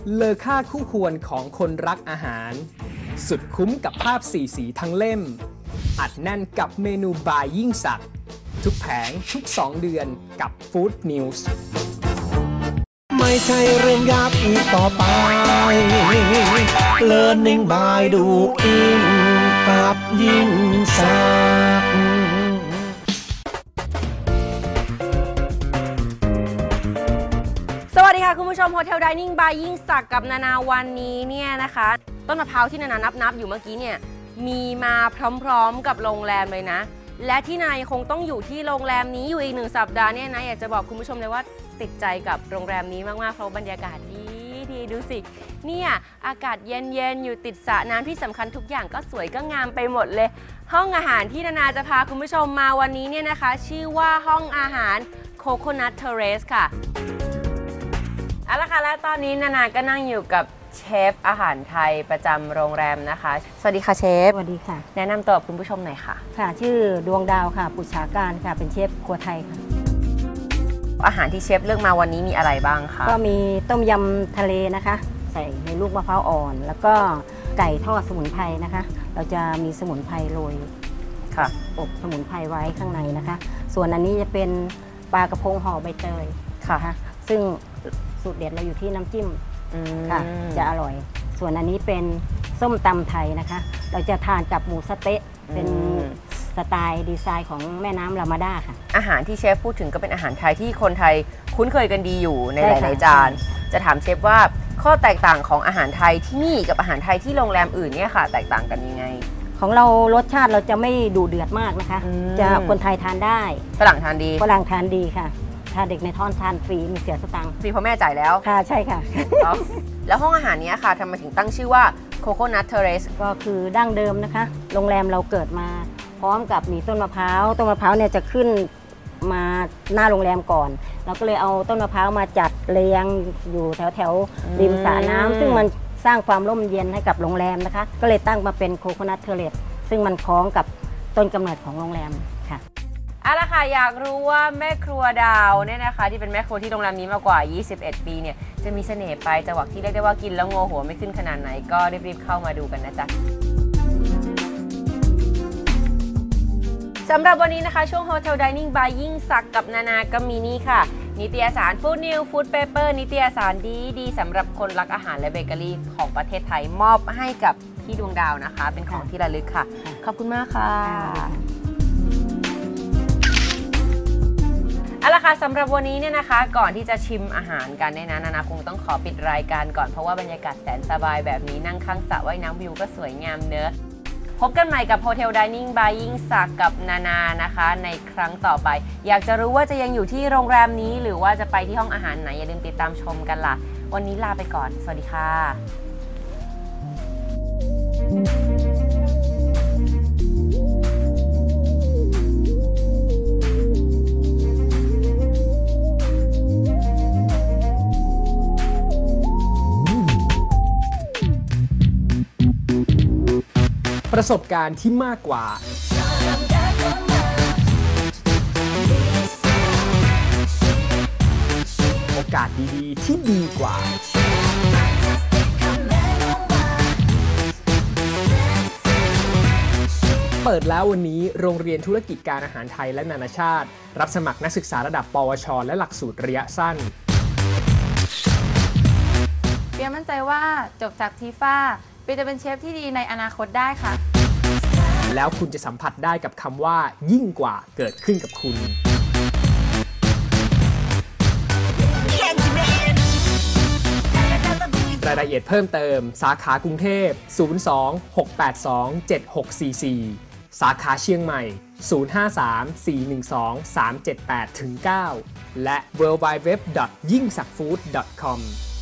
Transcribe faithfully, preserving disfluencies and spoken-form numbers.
เลอค่าคู่ควรของคนรักอาหารสุดคุ้มกับภาพสีสีทั้งเล่มอัดแน่นกับเมนูบายยิ่งสักทุกแผงทุกสองเดือนกับ Food News ไม่ใช่เรื่องยากอีกต่อไป Learning by Doing กับยิ่งสักสวัสดีค่ะคุณผู้ชม Hotel Dining by ยิ่งศักดิ์กับนานาวันนี้เนี่ยนะคะต้นมะพร้าวที่นานานับนับอยู่เมื่อกี้เนี่ยมีมาพร้อมๆกับโรงแรมเลยนะและที่นายคงต้องอยู่ที่โรงแรมนี้อยู่อีกหนึ่งสัปดาห์เนี่ยนะอยากจะบอกคุณผู้ชมเลยว่าติดใจกับโรงแรมนี้มากๆเพราะบรรยากาศดีดีดูสิเนี่ยอากาศเย็นๆอยู่ติดสระน้ำที่สำคัญทุกอย่างก็สวยก็งามไปหมดเลยห้องอาหารที่นานาจะพาคุณผู้ชมมาวันนี้เนี่ยนะคะชื่อว่าห้องอาหาร Coconut Terrace ค่ะเอาละค่ะและตอนนี้นานาก็นั่งอยู่กับเชฟอาหารไทยประจำโรงแรมนะคะสวัสดีค่ะเชฟสวัสดีค่ะแนะนำตัวคุณผู้ชมหน่อยค่ะค่ะชื่อดวงดาวค่ะปุชาการค่ะเป็นเชฟครัวไทยค่ะอาหารที่เชฟเลือกมาวันนี้มีอะไรบ้างคะก็มีต้มยำทะเลนะคะใส่ในลูกมะพร้าวอ่อนแล้วก็ไก่ทอดสมุนไพรนะคะเราจะมีสมุนไพรโรยค่ะอบสมุนไพรไว้ข้างในนะคะส่วนอันนี้จะเป็นปลากระพงห่อใบเตยค่ะซึ่งสูตรเด็ดเราอยู่ที่น้ำจิ้มค่ะจะอร่อยส่วนอันนี้เป็นส้มตำไทยนะคะเราจะทานกับหมูสะเต๊ะเป็นสไตล์ดีไซน์ของแม่น้ำรามาด้าค่ะอาหารที่เชฟพูดถึงก็เป็นอาหารไทยที่คนไทยคุ้นเคยกันดีอยู่ในหลายๆจานจะถามเชฟว่าข้อแตกต่างของอาหารไทยที่นี่กับอาหารไทยที่โรงแรมอื่นเนี่ยค่ะแตกต่างกันยังไงของเรารสชาติเราจะไม่ดุเดือดมากนะคะจะคนไทยทานได้ฝรั่งทานดีฝรั่งทานดีค่ะถ้าเด็กในท้องทานฟรีมีเสียสตังค์ฟรีเพราะแม่จ่ายแล้วค่ะใช่ค่ะแล้วห้องอาหารนี้ค่ะทำไมถึงตั้งชื่อว่า Coconut Terrace ก็คือดั้งเดิมนะคะโรงแรมเราเกิดมาพร้อมกับมีต้นมะพร้าวต้นมะพร้าวเนี่ยจะขึ้นมาหน้าโรงแรมก่อนเราก็เลยเอาต้นมะพร้าวมาจัดเรียงอยู่แถวแถวริมสระน้ำซึ่งมันสร้างความร่มเย็นให้กับโรงแรมนะคะก็เลยตั้งมาเป็น Coconut Terrace ซึ่งมันคล้องกับต้นกำเนิดของโรงแรมค่ะเอาละค่ะอยากรู้ว่าแม่ครัวดาวเนี่ยนะคะที่เป็นแม่ครัวที่โรงแรมนี้มากว่ายี่สิบเอ็ดปีเนี่ยจะมีเสน่ห์ไปจังหวะที่เรียกได้ว่ากินแล้วงอหัวไม่ขึ้นขนาดไหนก็รีบๆเข้ามาดูกันนะจ๊ะสำหรับวันนี้นะคะช่วง Hotel Dining by ยิ่งศักดิ์กับนานาก็มีนี่ค่ะนิตยสาร Food News Food Paper นิตยสารดีดีสำหรับคนรักอาหารและเบเกอรี่ของประเทศไทยมอบให้กับพี่ดวงดาวนะคะเป็นของที่ระลึกค่ะขอบคุณมากค่ะเอาละค่ะสำหรับวันนี้เนี่ยนะคะก่อนที่จะชิมอาหารกันเนี่ยนะนานาคงต้องขอปิดรายการก่อนเพราะว่าบรรยากาศแสนสบายแบบนี้นั่งข้างสระว่ายน้ำวิวก็สวยงามเนอะพบกันใหม่กับ Hotel Dining by ยิ่งศักดิ์กับนานานะคะในครั้งต่อไปอยากจะรู้ว่าจะยังอยู่ที่โรงแรมนี้หรือว่าจะไปที่ห้องอาหารไหนอย่าลืมติดตามชมกันล่ะวันนี้ลาไปก่อนสวัสดีค่ะประสบการณ์ที่มากกว่าโอกาสดีๆที่ดีกว่าเปิดแล้ววันนี้โรงเรียนธุรกิจการอาหารไทยและนานาชาติรับสมัครนักศึกษาระดับปวชและหลักสูตรระยะสั้นเปียมั่นใจว่าจบจากทีฟ้าเปียจะเป็นเชฟที่ดีในอนาคตได้ค่ะแล้วคุณจะสัมผัสได้กับคำว่ายิ่งกว่าเกิดขึ้นกับคุณรายละเอียดเพิ่มเติมสาขากรุงเทพศูนย์ สอง หก แปด สอง เจ็ด หก สี่ สี่สาขาเชียงใหม่ศูนย์ ห้า สาม สี่ หนึ่ง สอง สาม เจ็ด แปด เก้า และ ดับเบิลยู ดับเบิลยู ดับเบิลยู ดอท ยิ่งศักดิ์ฟู้ด ดอท คอม